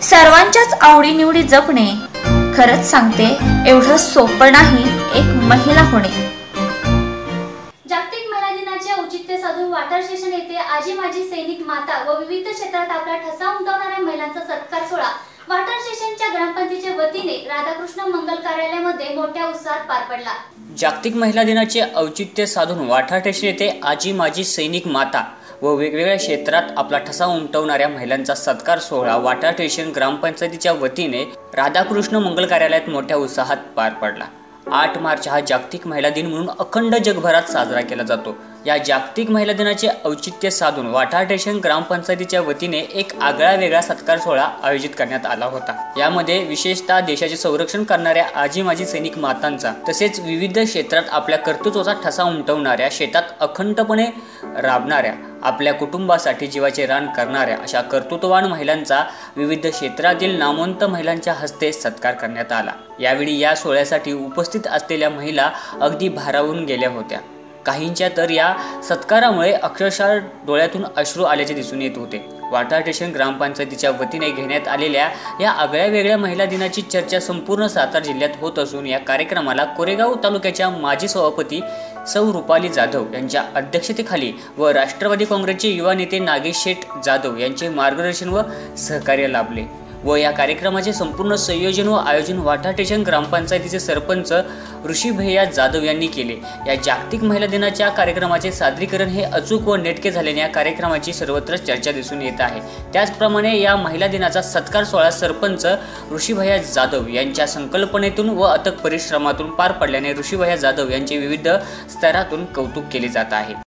सर्वांच्याच आवडीनिवडी जपणे खरंच सांगते एवढं सोपं नाही एक महिला होणे। जागतिक महिला दिनाचे औचित्य साधून वाटार स्टेशन येथे आजी माजी सैनिक माता व विविध क्षेत्रात आपला ठसा उमटवणाऱ्या महिलांचा सत्कार सोहळा वाटार स्टेशनच्या ग्रामपंचायतीच्या वतीने राधाकृष्ण मंगल कार्यालयामध्ये मोठ्या उत्साहात पार पडला। जागतिक महिला दिनाचे औचित्य साधून वाटार स्टेशन येथे आजी माजी सैनिक माता व वेगवेगळ्या क्षेत्रात आपला ठसा उमटवणाऱ्या महिलांचा सत्कार सोहळा वाटार स्टेशन ग्रामपंचायतीच्या वतीने राधाकृष्ण मंगल कार्यालयात मोठ्या उत्साहात पार पडला। 8 मार्च हा जागतिक महिला दिन म्हणून अखंड जगभरात साजरा केला जातो। या जागतिक महिला दिनाचे औचित्य साधून वाटार स्टेशन ग्रामपंचायतीच्या वतीने एक आगळा-वेगळा सत्कार सोहळा आयोजित करण्यात आला होता। यामध्ये विशेषतः देशाचे संरक्षण करणाऱ्या आजी माजी सैनिक मातांचा तसेच विविध क्षेत्रात आपल्या कर्तृत्वाचा ठसा उमटवणाऱ्या, शेतात अखंडपणे राबणाऱ्या, आपल्या कुटुंबासाठी जीवाचे रान करणाऱ्या अशा कर्तृत्ववान महिलांचा विविध क्षेत्रातील नामवंत महिलांच्या हस्ते सत्कार करण्यात आला। यावेळी या सोहळ्यासाठी उपस्थित असलेल्या महिला अगदी भारावून गेल्या होत्या। काहींच्या तर या सत्कारामुळे अक्षरशः डोळ्यातून अश्रू आल्याचे दिसून येत होते। वाटार स्टेशन ग्रामपंचायतीच्या वतीने घेण्यात आलेल्या या आगळ्या वेगळ्या महिला दिनाची चर्चा संपूर्ण सातारा जिल्ह्यात होत असून या कार्यक्रमाला कोरेगाव तालुक्याच्या माजी सभापती सौ रुपाली जाधव यांच्या अध्यक्षतेखाली व राष्ट्रवादी काँग्रेसचे युवा नेते नागेश शेठ जाधव यांचे मार्गदर्शन व सहकार्य लाभले व या कार्यक्रमाचे संपूर्ण संयोजन व आयोजन वाटार स्टेशन ग्रामपंचायतीचे सरपंच ऋषी भैया जाधव यांनी केले। या जागतिक महिला दिनाच्या कार्यक्रमाचे सादरीकरण हे अचूक व नेटके झाल्याने या कार्यक्रमाची सर्वत्र चर्चा दिसून येत आहे। त्याचप्रमाणे या महिला दिनाचा सत्कार सोहळा सरपंच ऋषी भैया जाधव यांच्या संकल्पनेतून व अथक परिश्रमातून पार पडल्याने ऋषी भैया जाधव यांचे विविध स्तरातून कौतुक केले जात आहे।